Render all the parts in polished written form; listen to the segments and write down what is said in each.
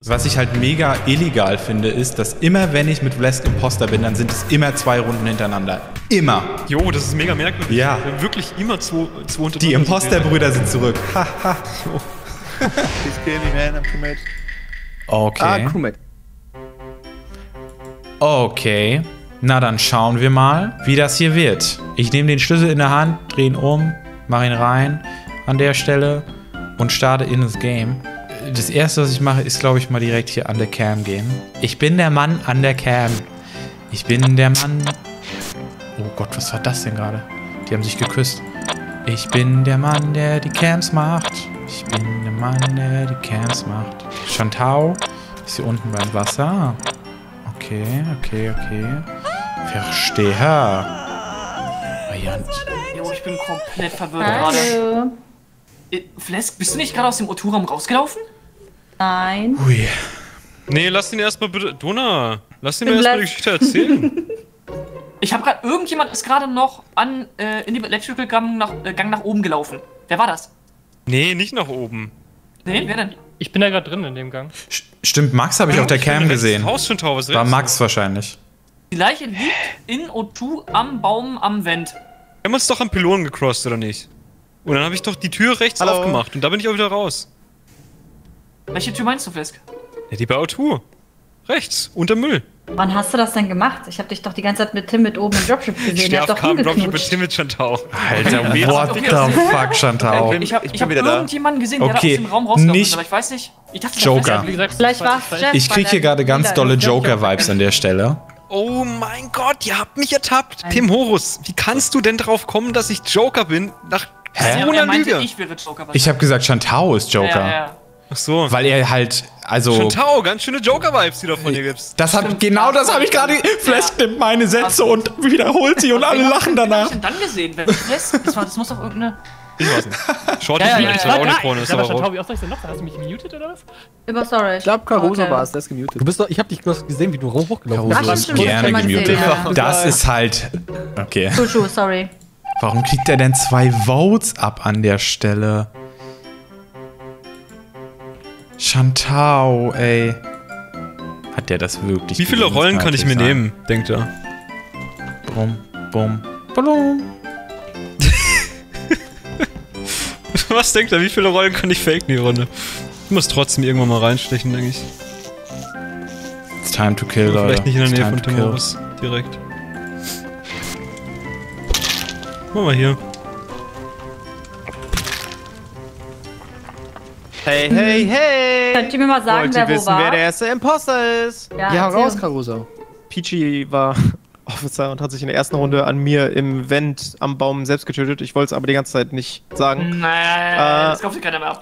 Was ich halt mega illegal finde, ist, dass immer, wenn ich mit Flesk Imposter bin, dann sind es immer 2 Runden hintereinander. Immer. Jo, das ist mega merkwürdig. Ja. Wir haben wirklich immer zwei hintereinander. Die Imposter-Brüder sind zurück. Haha. Please kill me, man, I'm crewmate. Okay. Crewmate. Okay. Na, dann schauen wir mal, wie das hier wird. Ich nehme den Schlüssel in der Hand, drehe ihn um, mache ihn rein an der Stelle und starte in das Game. Das erste, was ich mache, ist, glaube ich, mal direkt hier an der Cam gehen. Ich bin der Mann an der Cam. Ich bin der Mann... Oh Gott, was war das denn gerade? Die haben sich geküsst. Ich bin der Mann, der die Cams macht. Ich bin der Mann, der die Cams macht. Chantau ist hier unten beim Wasser. Okay. Verstehe. Variant. Jo, ich bin komplett verwirrt gerade. Flesk, bist du nicht gerade aus dem O2-Raum rausgelaufen? Nein. Ui. Nee, lass ihn erstmal bitte. Donna, lass ihn mir erstmal die Geschichte erzählen. Ich habe gerade, irgendjemand ist gerade noch in die Electrical Gang nach oben gelaufen. Wer war das? Nee, nicht nach oben. Nee, wer denn? Ich bin da gerade drin in dem Gang. Stimmt, Max habe ich auf der Cam gesehen. War Max wahrscheinlich. Die Leiche liegt in O2 am Baum am Vent. Wir haben uns doch am Pylonen gecrossed, oder nicht? Und dann habe ich doch die Tür rechts aufgemacht und da bin ich auch wieder raus. Welche Tür meinst du, Flesk? Ja, die bei O2. Rechts, unter Müll. Wann hast du das denn gemacht? Ich habe dich doch die ganze Zeit mit Tim mit oben im Dropship gesehen. Der hat doch Dropship mit Tim mit Chantau. Alter, what the fuck, Chantau? Ich hab irgendjemanden gesehen, der da aus dem Raum rausgelaufen ist, aber ich weiß nicht. Ich dachte, Joker. Vielleicht war es Jeff. Ich krieg hier gerade ganz dolle Joker-Vibes an der Stelle. Oh mein Gott, ihr habt mich ertappt. Tim Horus, wie kannst du denn drauf kommen, dass ich Joker bin? Nach so einer Lüge. Ich wäre Joker. Ich habe gesagt, Chantau ist Joker. Ja. Ach so. Weil er halt, also... Chantau, ganz schöne Joker-Vibes, die du von dir gibst. Genau das habe ich gerade... Flesk nimmt meine Sätze und wiederholt sie und alle lachen danach. Was hab ich denn dann gesehen? Wer Flesk? Das muss doch irgendeine... Ich weiß nicht. Shorty vielleicht auch nicht vorne. Ist aber Chantau, wie oft soll ich denn noch? Hast du mich gemutet oder was? Über Storage. Ich glaube, Caruso war es, der ist gemutet. Du bist doch, ich habe dich gesehen, wie du hochgelaufen bist. Caruso ist gerne gemutet. Das ist halt... Okay. Sorry. Warum kriegt er denn 2 Votes ab an der Stelle? Chantau, ey. Hat der das wirklich? Wie viele Rollen kann ich mir nehmen, denkt er? Bum. Blum. Was denkt er? Wie viele Rollen kann ich faken, die Runde? Ich muss trotzdem irgendwann mal reinstechen, denke ich. It's time to kill, Leute. Vielleicht nicht in der Nähe von Tim Horus. Direkt. Machen wir hier. Hey! Könnt ihr mir mal sagen, Wollt ihr wer wo war? wer der erste Imposter ist? Ja, raus, Caruso. Peachy war Officer und hat sich in der ersten Runde an mir im Vent am Baum selbst getötet. Ich wollte es aber die ganze Zeit nicht sagen. Das kauft sich keiner mehr ab.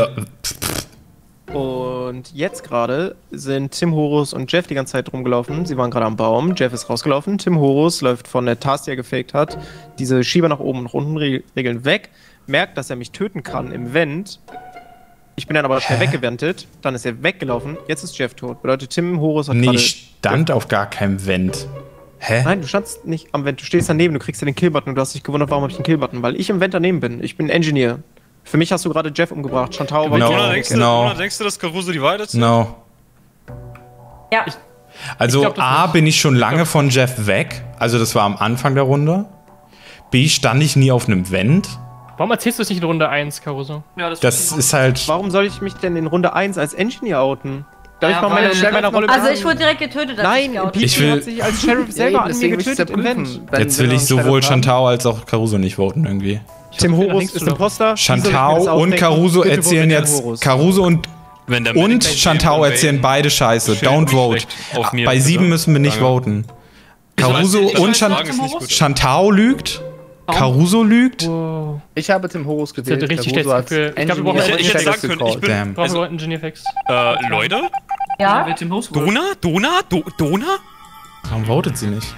Und jetzt gerade sind Tim Horus und Jeff die ganze Zeit rumgelaufen. Sie waren gerade am Baum. Jeff ist rausgelaufen. Tim Horus läuft von der Task, die er gefaked hat. Diese Schieber nach oben und unten regeln weg. Merkt, dass er mich töten kann im Vent. Ich bin dann aber schnell weggewendet. Dann ist er weggelaufen. Jetzt ist Jeff tot. Bedeutet, Tim Horus hat gerade... Ich stand auf gar keinem Vent. Hä? Nein, du standst nicht am Vent. Du stehst daneben. Du kriegst ja den Killbutton. Und du hast dich gewundert, warum habe ich den Killbutton? Weil ich im Vent daneben bin. Ich bin Engineer. Für mich hast du gerade Jeff umgebracht. Chantau war... Denkst du, dass Caruso die Wahrheit erzählt? No. Ja. Also glaub, A, bin ich schon lange von Jeff weg. Also das war am Anfang der Runde. B, stand ich nie auf einem Vent. Warum erzählst du es nicht in Runde 1, Caruso? Ja, Das ist halt... Warum soll ich mich denn in Runde 1 als Engineer outen? Darf ich mal meine Rolle Also ich wurde direkt getötet, als Nein, Ich will- hat sich als Sheriff selber an mir getötet im Vent. Jetzt will ich sowohl Chantau als auch Caruso nicht voten irgendwie. Tim Horus ist Imposter. Chantau und Caruso erzählen jetzt... Caruso und Chantau erzählen beide Scheiße. Don't vote. Bei 7 müssen wir nicht voten. Caruso und Chantau lügt. Caruso lügt. Ich habe Tim Horus gewählt. Richtig schlechtes Gefühl. Ich glaube, wir brauchen Ich hätte sagen können, ich bin... brauchen wir Engineer-Fix. Leute? Ja? Dona? Warum votet sie nicht?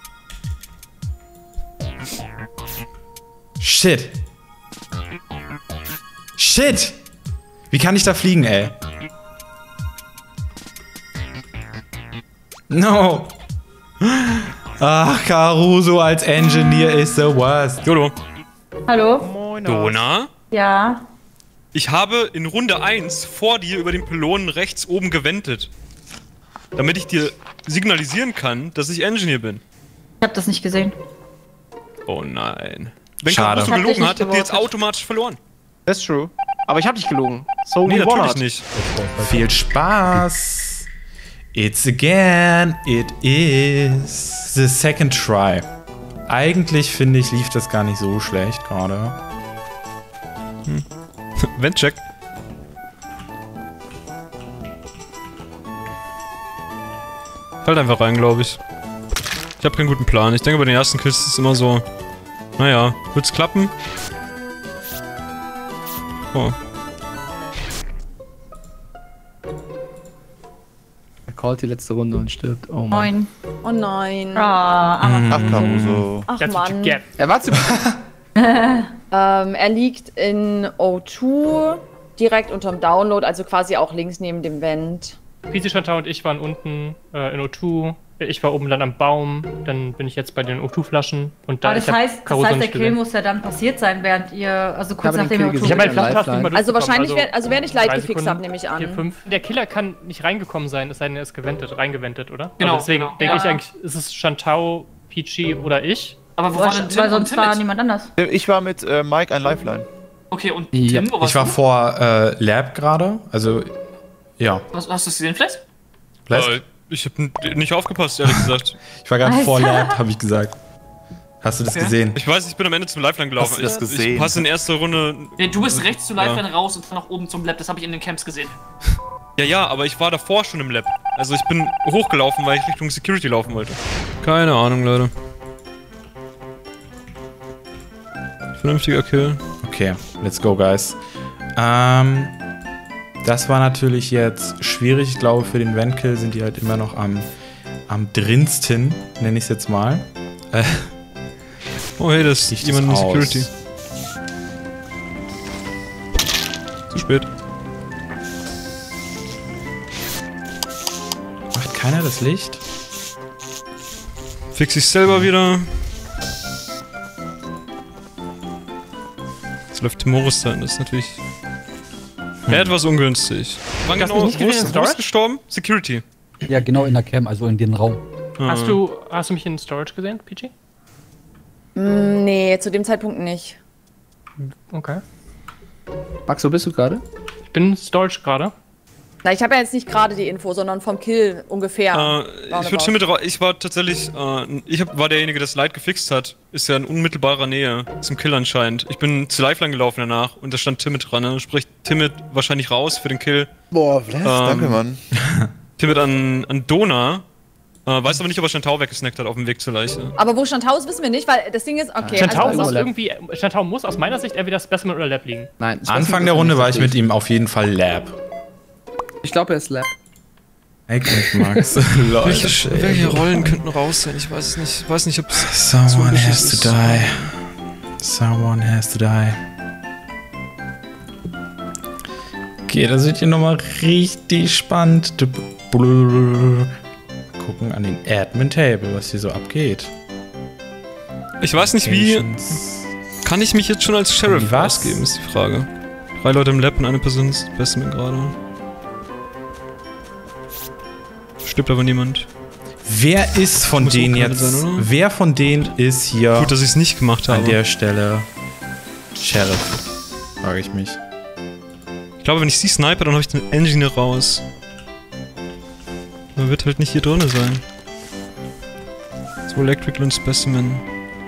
Shit. Wie kann ich da fliegen, ey? No. Ach, Caruso als Engineer is the worst. Jodo. Hallo? Moin. Dona? Ja. Ich habe in Runde 1 vor dir über den Pylonen rechts oben gewendet. Damit ich dir signalisieren kann, dass ich Engineer bin. Ich hab das nicht gesehen. Oh nein. Wenn Schade. Caruso Ich hab dich gelogen nicht hat, habt ihr jetzt gewotet. automatisch verloren. That's true. Aber ich hab dich gelogen. So Nee, we won natürlich it. nicht. Viel Spaß. It's again, it is the second try. Eigentlich finde ich, lief das gar nicht so schlecht gerade. Vent-Check. Halt einfach rein, glaube ich. Ich habe keinen guten Plan. Ich denke, bei den ersten Kills ist es immer so... Naja, wird's klappen? Oh. Er callt die letzte Runde und stirbt. Oh Mann. 9. Oh nein. Ah, Ach, Caruso. Ach That's what you Mann. get. Er war zu... Er liegt in O2, direkt unterm Download, also quasi auch links neben dem Vent. Pisi, Chantal und ich waren unten in O2. Ich war oben dann am Baum. Dann bin ich jetzt bei den O2-Flaschen. Und da aber das ich hab heißt, Caruso der nicht Kill gesehen. muss ja dann passiert sein, während ihr, also kurz habe den nachdem Kill ihr gesehen. Ich habe Ja, meinen Flaschentasten nicht mal Also wahrscheinlich, durchbekommen, wäre ich light 3 gefixt Sekunden, habe, nehme ich an. 4, 5. Der Killer kann nicht reingekommen sein, es sei denn, er ist reingewendet, oder? Genau, Also deswegen genau. denke ich Ja. eigentlich, ist es Chantal, Peachy oder ich. Aber wo war denn Tim weil sonst und war Timid? niemand anders. Ich war mit Mike ein Lifeline. Okay, und Ja. Tim, wo warst Ich war du? vor Lab gerade. Also, ja. Hast du es gesehen vielleicht? Ich habe nicht aufgepasst, ehrlich gesagt. Ich war gerade Alter. vor Lab, habe ich gesagt. Hast du das Okay. gesehen? Ich weiß, ich bin am Ende zum Lifeline gelaufen. Hast du das Ich gesehen? passe in erster Runde... Nee, du bist rechts zu Lifeline raus und dann nach oben zum Lab. Das habe ich in den Camps gesehen. Ja, aber ich war davor schon im Lab. Also ich bin hochgelaufen, weil ich Richtung Security laufen wollte. Keine Ahnung, Leute. Vernünftiger Kill. Okay, let's go, guys. Das war natürlich jetzt schwierig. Ich glaube, für den Ventkill sind die halt immer noch am drinsten, nenne ich es jetzt mal. Oh hey, das Sieht ist jemand in das Security. aus? Zu spät. Macht keiner das Licht? Fix ich selber wieder. Jetzt läuft Timorus da, das ist natürlich etwas ungünstig. Wann Hast du genau? nicht Wo gesehen in ist Storage? gestorben? Security. Ja, genau in der Cam, also in den Raum. Hast du mich in Storage gesehen, Peachy? Nee, zu dem Zeitpunkt nicht. Okay. Max, wo bist du gerade? Ich bin in Storage gerade. Na, ich habe ja jetzt nicht gerade die Info, sondern vom Kill ungefähr. Ich würde mit ich war tatsächlich, war derjenige, der das Light gefixt hat. Ist ja in unmittelbarer Nähe zum Kill anscheinend. Ich bin zu Lifeline gelaufen danach und da stand Timid dran, ne? Sprich, Timid wahrscheinlich raus für den Kill. Boah, Bless, danke, Mann. Timid an Dona. Weiß aber nicht, ob er Chantal weggesnackt hat auf dem Weg zur Leiche. Aber wo Chantal ist, wissen wir nicht, weil das Ding ist, okay. Chantal also, muss Lab. irgendwie, Chantal muss aus meiner Sicht entweder Specimen oder Lab liegen. Nein. ich weiß Anfang nicht, der was Runde er war ich nicht mit ihm auf jeden Fall Lab. Ich glaube, er ist Lab. Hey, Max. Welche Rollen könnten raus sein? Ich weiß es nicht. Ich weiß nicht, ob es Someone has to die. Someone has to die. Okay, das wird hier nochmal richtig spannend. Gucken an den Admin-Table, was hier so abgeht. Ich weiß nicht, wie. Patience. Kann ich mich jetzt schon als Sheriff Wie was? ausgeben, ist die Frage. 3 Leute im Lab und eine Person ist Specimen gerade. Stirbt aber niemand. Wer ist von Muss denen Ukraine jetzt? sein, oder? Wer von denen ist hier Gut, dass ich es nicht gemacht habe. an der Stelle Sheriff? Frage ich mich. Ich glaube, wenn ich sie snipe, dann habe ich den Engineer raus. Er wird halt nicht hier drin sein. So, Electrical und Specimen.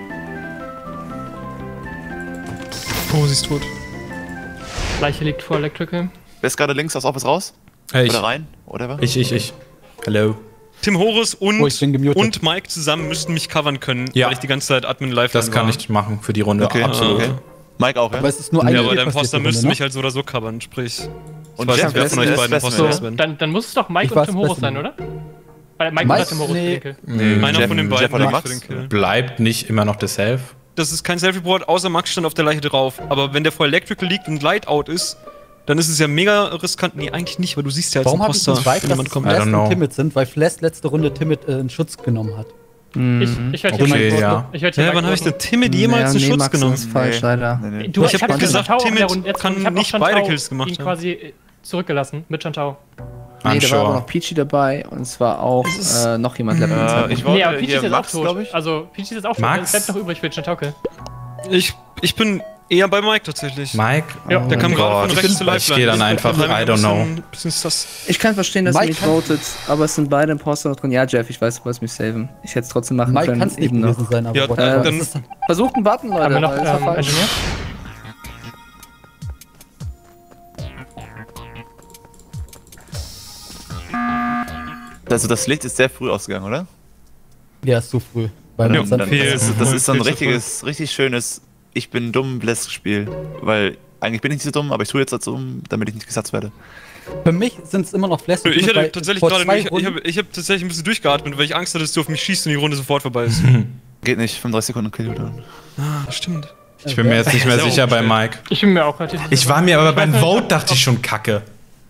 Oh, sie ist tot. Leiche liegt vor Electrical. Wer ist gerade links aus Office raus? Ich. Oder rein? Whatever. Ich. Hello. Tim Horus und, Oh, ich bin gemutet. und Mike zusammen müssten mich covern können, Ja. weil ich die ganze Zeit Admin live Das kann ich machen für die Runde. Okay, Absolut. okay. Mike auch, ja? Aber es ist nur Ja, eine aber der passierte Imposter Runde, müsste ne? mich halt so oder so covern, sprich. Und Ich weiß Jeff, nicht, wer wer von ist euch denn beiden das Imposter Beste? ist. Dann muss es doch Mike Ich und war's Tim Horus Specimen. sein, oder? Weil Mike Mike? oder Tim Horus Nee. für den Kill. Einer Jeff- von den Jeff beiden oder liegt Max? für den Kill. Bleibt nicht immer noch der Self. Das ist kein Self-Report, außer Max stand auf der Leiche drauf. Aber wenn der vor Electrical liegt und Light-Out ist, dann ist es ja mega riskant. Nee, eigentlich nicht, weil du siehst ja als Warum habe ich Imposter, nicht weiß, wenn dass jemand es kommt. I don't Flash know. und Timid sind? Weil Flash letzte Runde Timid in Schutz genommen hat. Ich werde hier Okay, Mike ja. voten. Ich werd hier Ja, wann Mike habe ich voten. denn Timid jemals zu Schutz Max genommen? ist falsch, leider. Nee. Du, Ich hab gesagt, Chantau auch in der Timid Runde- jetzt- kann ich hab auch nicht Chantau beide Kills gemacht ihn haben. quasi zurückgelassen mit Chantau. Nee, da war aber Unsure. noch Peachy dabei und es war auch noch jemand Level 2. Ich Nee, aber wollte Peachy ist hier jetzt Max, auch glaube tot. ich. Also, Peachy ist jetzt auch tot. Max? Es bleibt noch übrig für Chantauke. Ich bin eher bei Mike tatsächlich. Mike? Ja. Der kam gerade von rechts zu Ich gehe dann einfach, I don't know. Bisschen sus. Ich kann verstehen, dass ihr Mike mich kann- votet, aber es sind beide Imposter noch drin. Ja, Jeff, ich weiß, du wolltest mich saven. Ich hätte es trotzdem machen Mike können. kann es nicht eben noch. gewesen sein, aber Ja, whatever. dann- Das ist- Versucht einen Button, Leute. Haben wir noch weil es war falsch. Engineer? Also das Licht ist sehr früh ausgegangen, oder? Ja, ist zu früh. Weil Ja, uns dann viel. Das ist so ein Viel zu richtiges, richtig schönes Ich bin dumm Bless-Spiel. Weil eigentlich bin ich nicht so dumm, aber ich tue jetzt so dumm, damit ich nicht gesatzt werde. Für mich sind es immer noch Flash. Ich hatte tatsächlich gerade ich hab tatsächlich ein bisschen durchgeatmet, weil ich Angst hatte, dass du auf mich schießt und die Runde sofort vorbei ist. Geht nicht, 35 Sekunden Killdown. Ah, stimmt. Ich bin mir jetzt nicht mehr Sehr sicher bei umgestellt. Mike. Ich bin mir auch relativ Ich war mir aber beim Vote dachte ich schon kacke.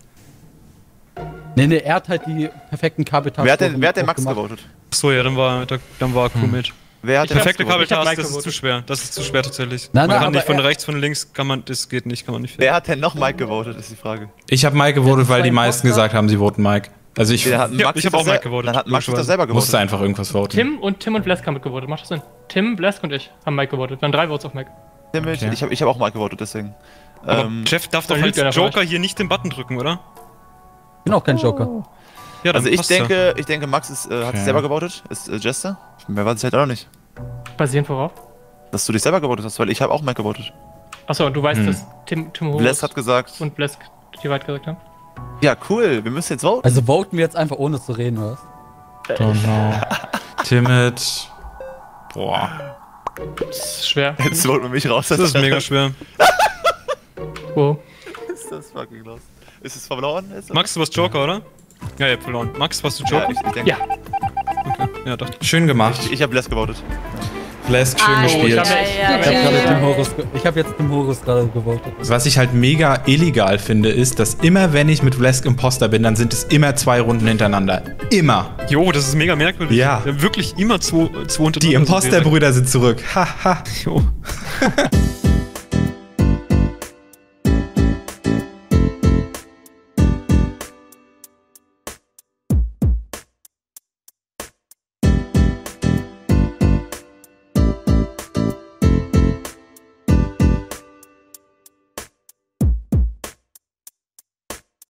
Nee, er hat halt die perfekten Kabeltasten. Wer hat den Max gewotet? Achso, ja, dann war Akku mit. Wer hat den Perfekte Max gewotet? Ich hab Kabeltaste, Mike das ist zu gewotet. schwer. Das ist zu schwer tatsächlich. Nein, Man kann aber nicht von er- rechts, von links, das geht nicht, kann man nicht. Wer hat denn noch Mike gewotet, ist die Frage. Ich habe Mike gewotet, weil die zwei meisten Imposter. gesagt haben, sie voten Mike. Also ich Ja, Ja, ich hab auch Mike gewotet, Dann hat Max das logischerweise. selber gewotet. musste einfach irgendwas voten. Tim und Blesk haben mitgevotet. Macht das Sinn? Tim, Blesk und ich haben Mike gewotet. Dann 3 Votes auf Mike. Okay. Ich hab auch Mike gewotet, deswegen. Aber Jeff darf doch dann als lügt er Joker hier nicht den Button drücken, oder? Ich bin auch kein Joker. Ja, dann Also ich passt's ja. denke, Max ist, hat Okay. sich selber gewotet, ist Jester. Mehr weiß ich halt auch nicht. Basierend worauf? Dass du dich selber gewotet hast, weil ich habe auch Mike gewotet. Achso, und du weißt, dass Tim Horus Bless hat gesagt, und Blesk die weit gesagt haben? ja cool, wir müssen jetzt voten. Also voten wir jetzt einfach ohne zu reden, oder? Don't know. Timid. Boah. Das ist schwer. Jetzt voten wir mich raus. Das ist mega schwer. Wo? ist das fucking los. Ist es verloren? Ist Max, du warst Joker, oder? Ja, ihr habt verloren. Max, warst du ja, Joker? ich denke. Ja. Ja, dachte ich. Schön gemacht. Ich habe Bless gewotet. Blessed, schön gespielt. ich hab- Ich habe jetzt Tim Horus gerade gewotet. Was ich halt mega illegal finde, ist, dass immer wenn ich mit Blesk Imposter bin, dann sind es immer 2 Runden hintereinander. Immer. Jo, das ist mega merkwürdig. Ja. Wir haben wirklich immer zwei Die untereinander. Imposterbrüder sind zurück. Haha. Jo.